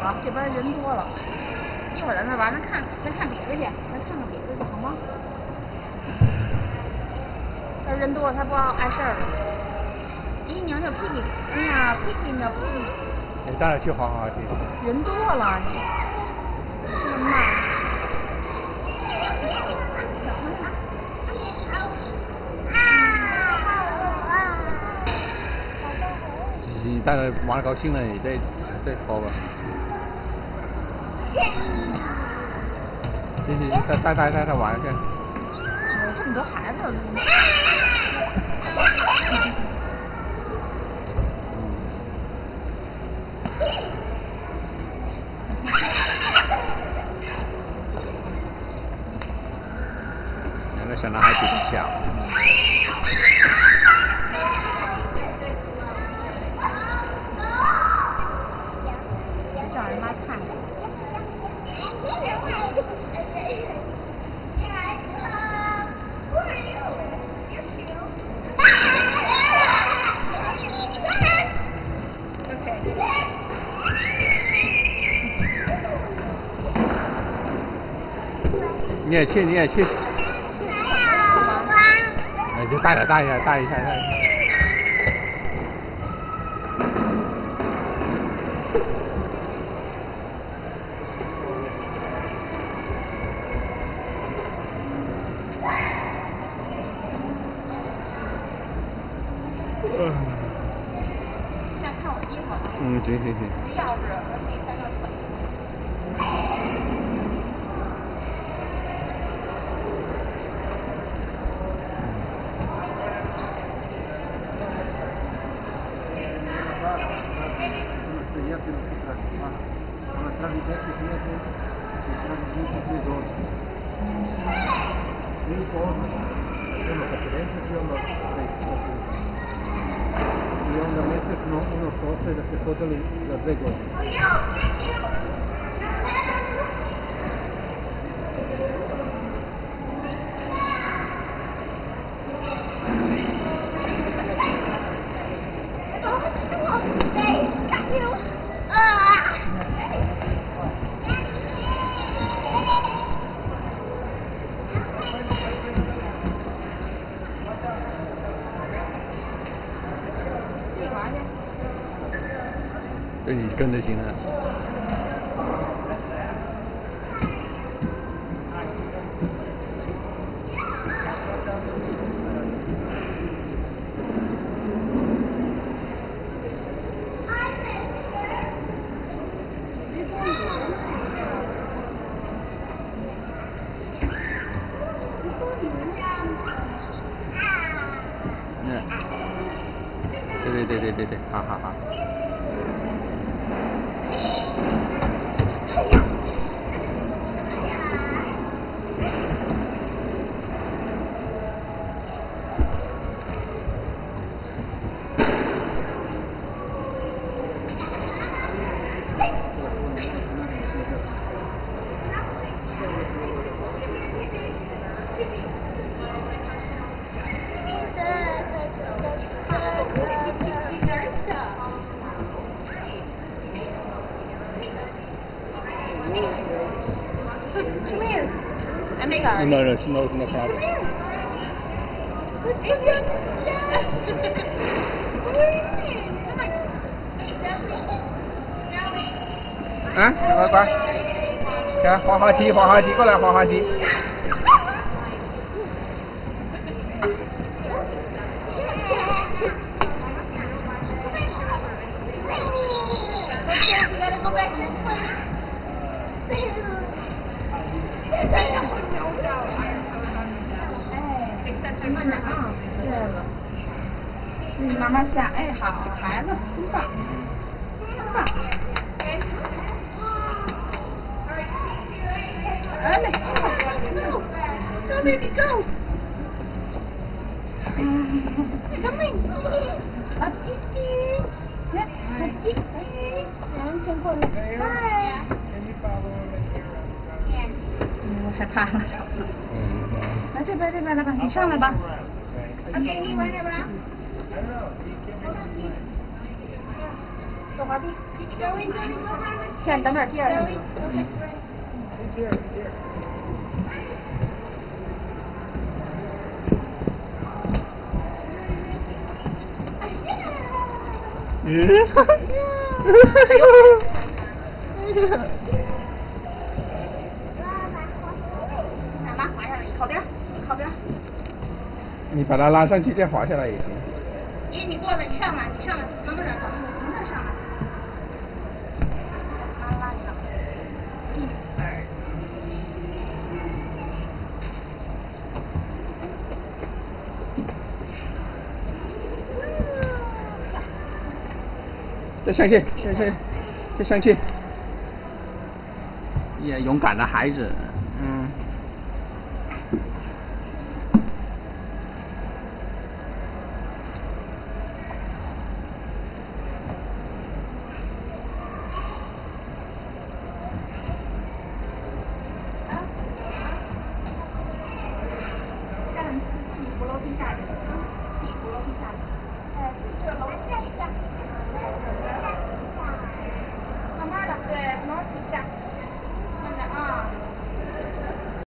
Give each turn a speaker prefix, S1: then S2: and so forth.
S1: 啊，这边人多了，一会儿咱再玩，咱看别的去，咱看看别的去，好吗？这人多了，他不碍事儿了。咦，娘娘屁屁，哎呀，屁屁呢，屁屁。
S2: 你带他去滑滑梯。
S1: 人多了，你这么慢。
S2: 你带他玩高兴了，你再拖吧。行，带他玩去。
S1: 这么多孩子。
S2: 那个小男孩比较小。
S1: 找人妈看看。
S2: 你也去。哎，就带一下。
S1: 看我衣服。
S2: 行。
S1: 钥匙，我给你翻到腿。
S3: I onda mjesečno ono što ostaje da se podeli za 2 godine.
S2: 对你跟着行了。对，好。No, it's no problem. À, rồi qua. Kìa, hoa chi, có là hoa chi.
S1: 你慢慢下，哎，好，孩子，真棒，真棒。哎，go, go baby go. Come in. Up the stairs. Up the stairs. 两人先过来。Bye. 我害怕了。来这边来吧，你上来吧。OK， 你玩这边。 坐滑梯。现在你等点劲儿。妈妈滑下来，你靠边，你靠边。
S2: 你把它拉上去再滑下来也行。
S1: 爷，你过来，你上来，你上来，慢慢点走，从这儿上来。妈拉你上来。
S2: 再上去，再上去。
S3: 也勇敢的孩子，嗯。